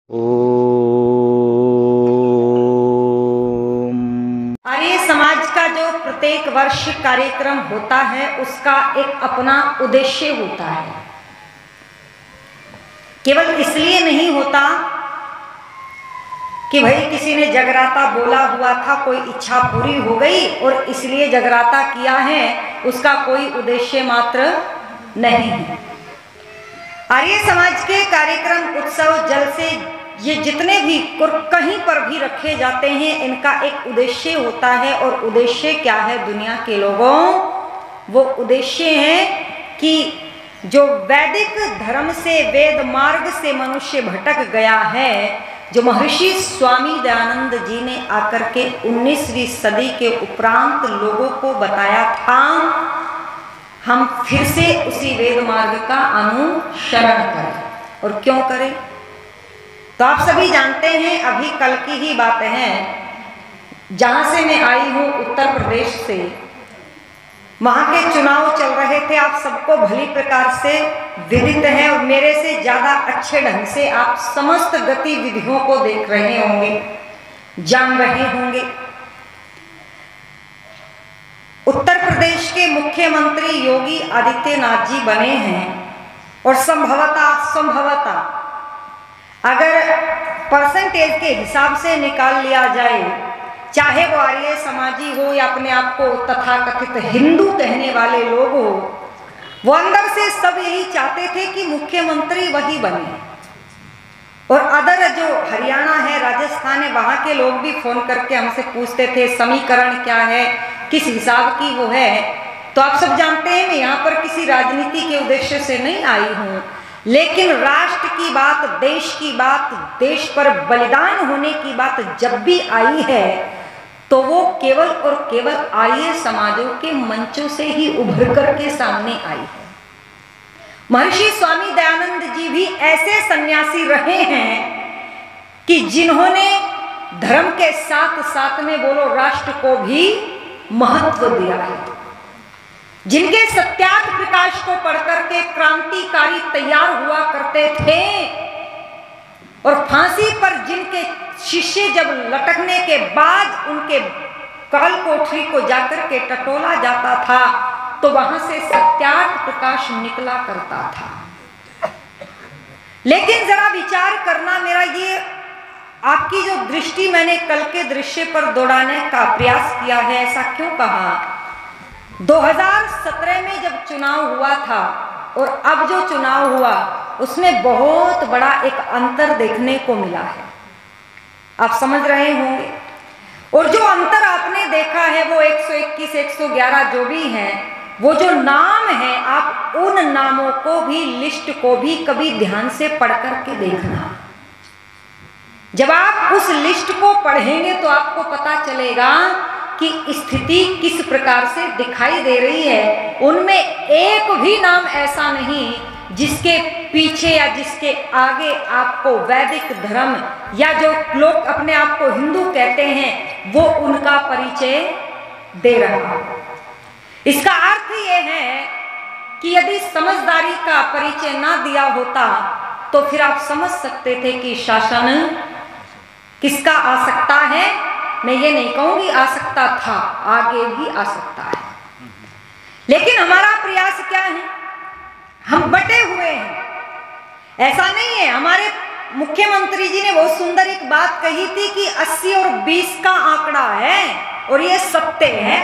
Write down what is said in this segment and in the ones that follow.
ओम। आर्य समाज का जो प्रत्येक वर्ष कार्यक्रम होता है उसका एक अपना उद्देश्य होता है। केवल इसलिए नहीं होता कि भाई किसी ने जगराता बोला हुआ था, कोई इच्छा पूरी हो गई और इसलिए जगराता किया है, उसका कोई उद्देश्य मात्र नहीं है। आर्य समाज के कार्यक्रम, उत्सव, जलसे, ये जितने भी कहीं पर भी रखे जाते हैं, इनका एक उद्देश्य होता है। और उद्देश्य क्या है दुनिया के लोगों? वो उद्देश्य है कि जो वैदिक धर्म से, वेद मार्ग से मनुष्य भटक गया है, जो महर्षि स्वामी दयानंद जी ने आकर के 19वीं सदी के उपरांत लोगों को बताया था, हम फिर से उसी वेद मार्ग का अनुसरण करें। और क्यों करें? तो आप सभी जानते हैं, अभी कल की ही बात है, जहाँ से मैं आई हूँ उत्तर प्रदेश से, वहाँ के चुनाव चल रहे थे। आप सबको भली प्रकार से विदित है और मेरे से ज़्यादा अच्छे ढंग से आप समस्त गतिविधियों को देख रहे होंगे, जान रहे होंगे। उत्तर प्रदेश के मुख्यमंत्री योगी आदित्यनाथ जी बने हैं और संभवतः अगर परसेंटेज के हिसाब से निकाल लिया जाए, चाहे वो आर्य समाजी हो या अपने आप को तथाकथित हिंदू कहने वाले लोग हो, वो अंदर से सब यही चाहते थे कि मुख्यमंत्री वही बने। और अदर जो हरियाणा है, राजस्थान है, वहाँ के लोग भी फोन करके हमसे पूछते थे समीकरण क्या है, किस हिसाब की वो है। तो आप सब जानते हैं मैं यहाँ पर किसी राजनीति के उद्देश्य से नहीं आई हूँ, लेकिन राष्ट्र की बात, देश की बात, देश पर बलिदान होने की बात जब भी आई है तो वो केवल और केवल आर्य समाजों के मंचों से ही उभर करके सामने आई है। महर्षि स्वामी दयानंद जी भी ऐसे सन्यासी रहे हैं कि जिन्होंने धर्म के साथ साथ में बोलो राष्ट्र को भी महत्व दिया है, जिनके सत्याग्रह प्रकाश को पढ़कर के क्रांतिकारी तैयार हुआ करते थे और फांसी पर जिनके शिष्य जब लटकने के बाद उनके काल कोठरी को जाकर के टटोला जाता था तो वहां से सत्याग्रह प्रकाश निकला करता था। लेकिन जरा विचार करना, मेरा ये आपकी जो दृष्टि मैंने कल के दृश्य पर दौड़ाने का प्रयास किया है। ऐसा क्यों कहा? 2017 में जब चुनाव हुआ था और अब जो चुनाव हुआ उसमें बहुत बड़ा एक अंतर देखने को मिला है, आप समझ रहे होंगे। और जो अंतर आपने देखा है वो 121, 111 जो भी हैं, वो जो नाम है, आप उन नामों को भी, लिस्ट को भी कभी ध्यान से पढ़ करके देखना। जब आप उस लिस्ट को पढ़ेंगे तो आपको पता चलेगा कि स्थिति किस प्रकार से दिखाई दे रही है। उनमें एक भी नाम ऐसा नहीं जिसके पीछे या जिसके आगे आपको वैदिक धर्म या जो लोग अपने आप को हिंदू कहते हैं वो उनका परिचय दे रहा है। इसका अर्थ ये है कि यदि समझदारी का परिचय ना दिया होता तो फिर आप समझ सकते थे कि शासन किसका आ सकता है। मैं ये नहीं कहूंगी आ सकता था, आगे भी आ सकता है। लेकिन हमारा प्रयास क्या है? हम बटे हुए हैं, ऐसा नहीं है। हमारे मुख्यमंत्री जी ने बहुत सुंदर एक बात कही थी कि 80 और 20 का आंकड़ा है और ये सत्य है।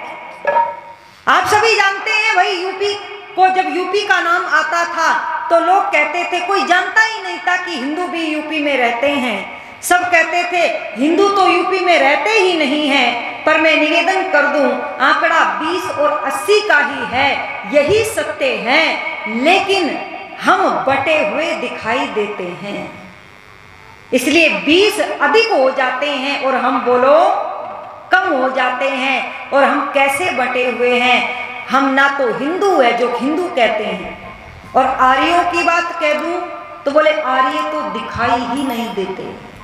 आप सभी जानते हैं भाई, यूपी को जब यूपी का नाम आता था तो लोग कहते थे, कोई जानता ही नहीं था कि हिंदू भी यूपी में रहते हैं। सब कहते थे हिंदू तो यूपी में रहते ही नहीं हैं। पर मैं निवेदन कर दूं, आंकड़ा 20 और 80 का ही है, यही सत्य है। लेकिन हम बटे हुए दिखाई देते हैं, इसलिए 20 अधिक हो जाते हैं और हम बोलो कम हो जाते हैं। और हम कैसे बटे हुए हैं? हम ना तो हिंदू है जो हिंदू कहते हैं, और आर्यों की बात कह दूं तो बोले आर्य तो दिखाई ही नहीं देते।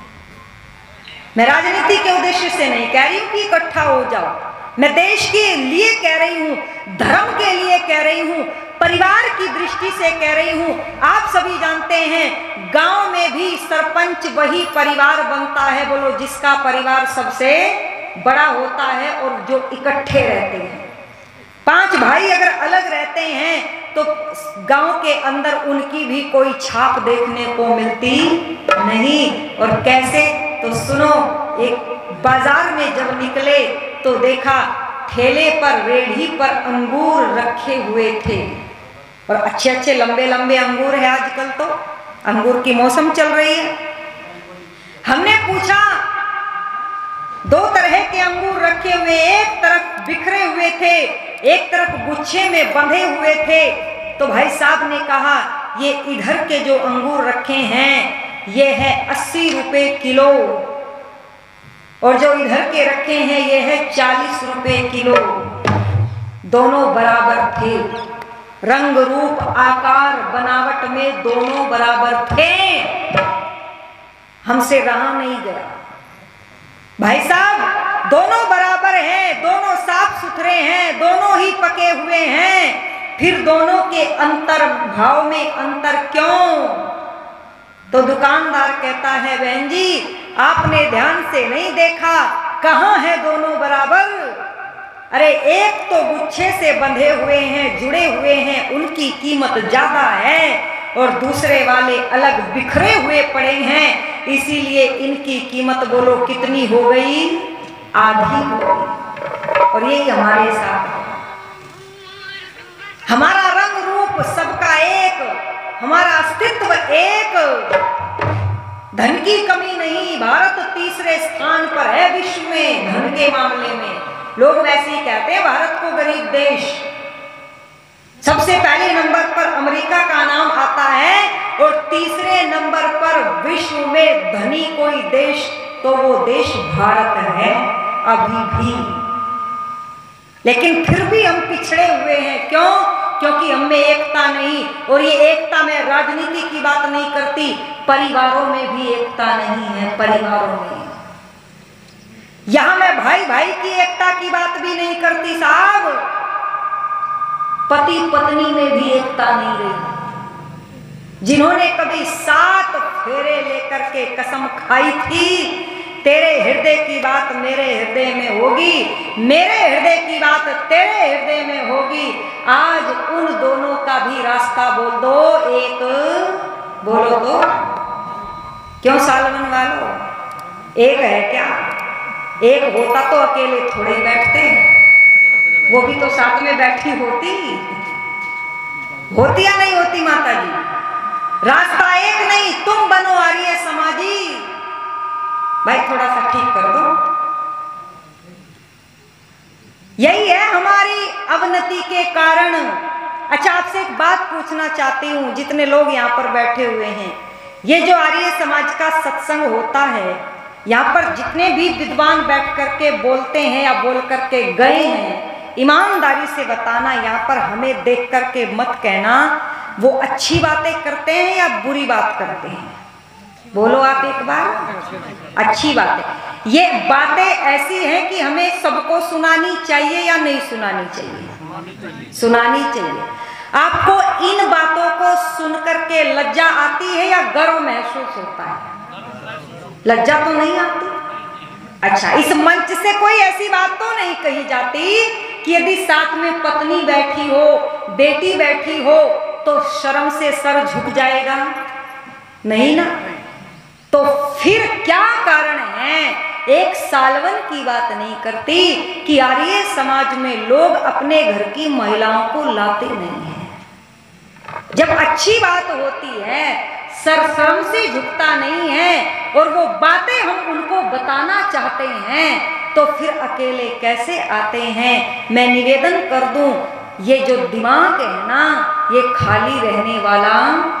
मैं राजनीति के उद्देश्य से नहीं कह रही हूं कि इकट्ठा हो जाओ, मैं देश के लिए कह रही हूं, धर्म के लिए कह रही हूं। परिवार की दृष्टि से कह रही हूं। आप सभी जानते हैं गांव में भी सरपंच वही परिवार बनता है, बोलो, जिसका परिवार सबसे बड़ा होता है और जो इकट्ठे रहते हैं। 5 भाई अगर अलग रहते हैं तो गांव के अंदर उनकी भी कोई छाप देखने को मिलती नहीं। और कैसे, तो सुनो, एक बाजार में जब निकले तो देखा ठेले पर, रेढ़ी पर अंगूर रखे हुए थे, और अच्छे अच्छे लंबे लंबे अंगूर है। आजकल तो अंगूर की मौसम चल रही है। हमने पूछा, 2 तरह के अंगूर रखे हुए, एक तरफ बिखरे हुए थे, एक तरफ गुच्छे में बंधे हुए थे। तो भाई साहब ने कहा, ये इधर के जो अंगूर रखे हैं ये है 80 रुपए किलो, और जो इधर के रखे हैं ये है 40 रुपए किलो। दोनों बराबर थे, रंग रूप आकार बनावट में दोनों बराबर थे। हमसे रहा नहीं गया। भाई साहब, दोनों बराबर हैं, दोनों साफ सुथरे हैं, दोनों ही पके हुए हैं, फिर दोनों के अंतर भाव में अंतर क्यों? तो दुकानदार कहता है, बहन जी आपने ध्यान से नहीं देखा, कहाँ है दोनों बराबर? अरे एक तो गुच्छे से बंधे हुए हैं, जुड़े हुए हैं, उनकी कीमत ज्यादा है, और दूसरे वाले अलग बिखरे हुए पड़े हैं, इसीलिए इनकी कीमत बोलो कितनी हो गई? आधी हो गई। और यही हमारे साथ है। हमारा रंग रूप सबका एक, हमारा अस्तित्व एक, धन की कमी नहीं। भारत तीसरे स्थान पर है विश्व में धन के मामले में। लोग वैसे ही कहते हैं भारत को गरीब देश। सबसे पहले नंबर पर अमेरिका का नाम आता है, और तीसरे नंबर पर विश्व में धनी कोई देश तो वो देश भारत है अभी भी। लेकिन फिर भी हम पिछड़े हुए हैं। क्यों? क्योंकि हम में एकता नहीं। और ये एकता में राजनीति की बात नहीं करती, परिवारों में भी एकता नहीं है। परिवारों में यहां मैं भाई भाई की एकता की बात भी नहीं करती साहब, पति पत्नी में भी एकता नहीं रही। जिन्होंने कभी 7 फेरे लेकर के कसम खाई थी, तेरे हृदय की बात मेरे हृदय में होगी, मेरे हृदय की बात तेरे हृदय में होगी, आज उन दोनों का भी रास्ता बोल दो, एक बोलो तो। क्यों सालवन वालों, एक है क्या? एक होता तो अकेले थोड़े बैठते, वो भी तो साथ में बैठी होती या नहीं होती? माता जी, रास्ता एक नहीं, तुम बनो आर्य समाजी। भाई थोड़ा सा ठीक कर दो। यही है हमारी अवनति के कारण। अच्छा, आपसे एक बात पूछना चाहती हूँ, जितने लोग यहाँ पर बैठे हुए हैं, ये जो आर्य समाज का सत्संग होता है, यहाँ पर जितने भी विद्वान बैठ करके बोलते हैं या बोल करके गए हैं, ईमानदारी से बताना, यहाँ पर हमें देख करके मत कहना वो अच्छी बातें करते हैं या बुरी बात करते हैं। बोलो आप एक बार। अच्छी बातें, ये बातें ऐसी हैं कि हमें सबको सुनानी चाहिए या नहीं सुनानी चाहिए? सुनानी चाहिए। आपको इन बातों को सुन करके लज्जा आती है या गर्व महसूस होता है? लज्जा तो नहीं आती। अच्छा, इस मंच से कोई ऐसी बात तो नहीं कही जाती कि यदि साथ में पत्नी बैठी हो, बेटी बैठी हो, तो शर्म से सर झुक जाएगा? नहीं ना। तो फिर क्या कारण है? एक सालवन की बात नहीं करती कि आर्य समाज में लोग अपने घर की महिलाओं को लाते नहीं हैं। जब अच्छी बात होती है, शर्म से झुकता नहीं है, और वो बातें हम उनको बताना चाहते हैं, तो फिर अकेले कैसे आते हैं? मैं निवेदन कर दूं, ये जो दिमाग है ना, ये खाली रहने वाला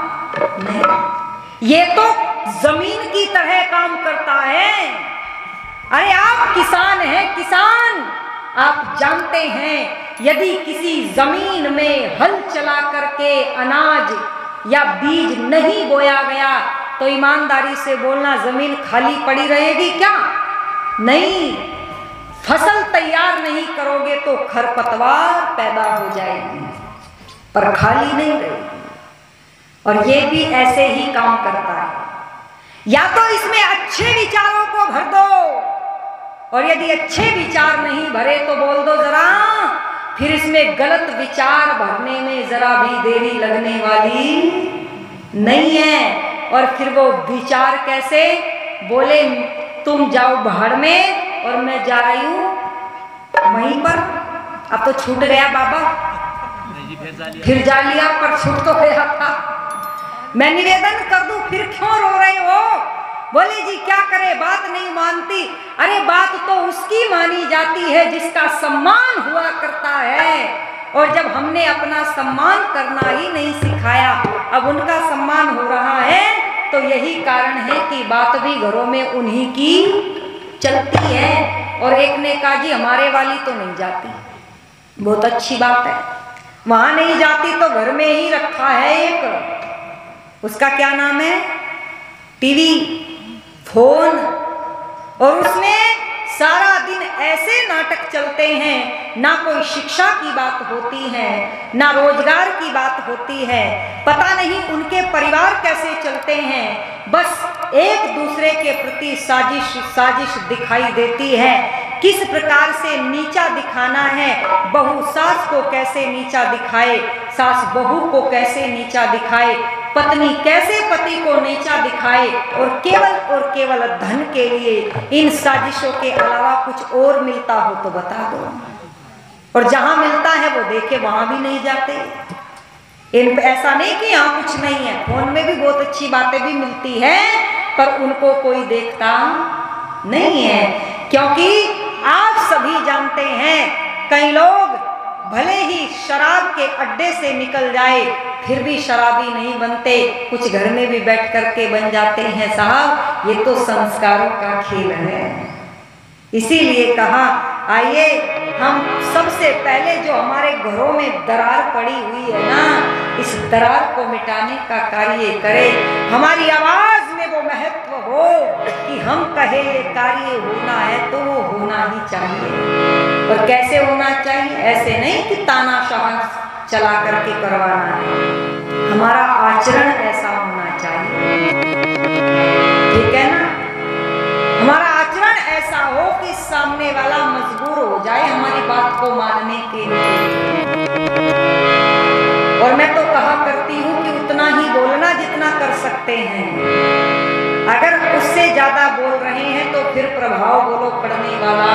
नहीं, ये तो जमीन की तरह काम करता है। अरे आप किसान हैं, किसान, आप जानते हैं यदि किसी जमीन में हल चला करके अनाज या बीज नहीं बोया गया, तो ईमानदारी से बोलना जमीन खाली पड़ी रहेगी क्या? नहीं। फसल तैयार नहीं करोगे तो खरपतवार पैदा हो जाएगी। पर खाली नहीं रहेगी। और ये भी ऐसे ही काम करता है, या तो इसमें अच्छे विचारों को भर दो, और यदि अच्छे विचार नहीं भरे तो बोल दो जरा, फिर इसमें गलत विचार भरने में जरा भी देरी लगने वाली नहीं है। और फिर वो विचार कैसे बोले, तुम जाओ भाड़ में और मैं जा रही हूं वहीं पर। अब तो छूट गया बाबा, फिर जा लिया, पर छूट तो गया था। मैं निवेदन कर दूं, फिर क्यों रो रहे हो? बोले जी क्या करे, बात नहीं मानती। अरे बात तो उसकी मानी जाती है जिसका सम्मान हुआ करता है, और जब हमने अपना सम्मान करना ही नहीं सिखाया, अब उनका सम्मान हो रहा है, तो यही कारण है कि बात भी घरों में उन्हीं की चलती है। और एक ने कहा जी हमारे वाली तो नहीं जाती, बहुत अच्छी बात है, वहां नहीं जाती तो घर में ही रखा है एक, उसका क्या नाम है, टीवी, फोन, और उसमें सारा दिन ऐसे नाटक चलते हैं, ना कोई शिक्षा की बात होती है, ना रोजगार की बात होती है, पता नहीं उनके परिवार कैसे चलते हैं, बस एक दूसरे के प्रति साजिश दिखाई देती है। किस प्रकार से नीचा दिखाना है, बहू सास को कैसे नीचा दिखाए, सास बहू को कैसे नीचा दिखाए, पत्नी कैसे पति को नीचा दिखाए, और केवल धन के लिए इन साजिशों के अलावा कुछ और मिलता हो तो बता दो। और जहां मिलता है वो देखे वहां भी नहीं जाते। इन ऐसा नहीं कि यहाँ कुछ नहीं है, फोन में भी बहुत अच्छी बातें भी मिलती है, पर उनको कोई देखता नहीं है। क्योंकि आप सभी जानते हैं, कई लोग भले ही शराब के अड्डे से निकल जाए फिर भी शराबी नहीं बनते, कुछ घर में भी बैठ करके बन जाते हैं। साहब ये तो संस्कारों का खेल है। इसीलिए कहा आइए हम सबसे पहले जो हमारे घरों में दरार पड़ी हुई है ना, इस दरार को मिटाने का कार्य करें। हमारी आवाज में वो महत्व हो कि हम कहे ये कार्य होना है तो वो होना ही चाहिए। और कैसे होना चाहिए, ऐसे नहीं कि तानाशाह चला करके करवाना है, हमारा आचरण ऐसा होना चाहिए, ठीक है ना। हमारा आचरण ऐसा हो कि सामने वाला मजबूर हो जाए हमारी बात को मानने के लिए। और मैं तो कहा करती हूँ कि उतना ही बोलना जितना कर सकते हैं, अगर उससे ज्यादा बोल रहे हैं तो फिर प्रभाव बोलो पड़ने वाला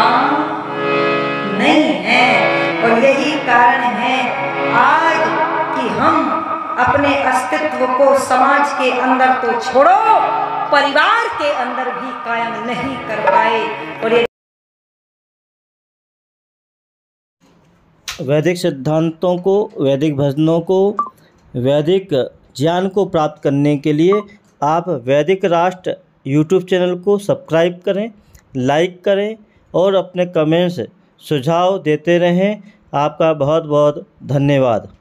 नहीं है। और यही कारण है आज कि हम अपने अस्तित्व को समाज के अंदर तो छोड़ो, परिवार के अंदर भी कायम नहीं कर पाए। और ये वैदिक सिद्धांतों को, वैदिक भजनों को, वैदिक ज्ञान को प्राप्त करने के लिए आप वैदिक राष्ट्र यूट्यूब चैनल को सब्सक्राइब करें, लाइक करें और अपने कमेंट्स सुझाव देते रहें। आपका बहुत बहुत धन्यवाद।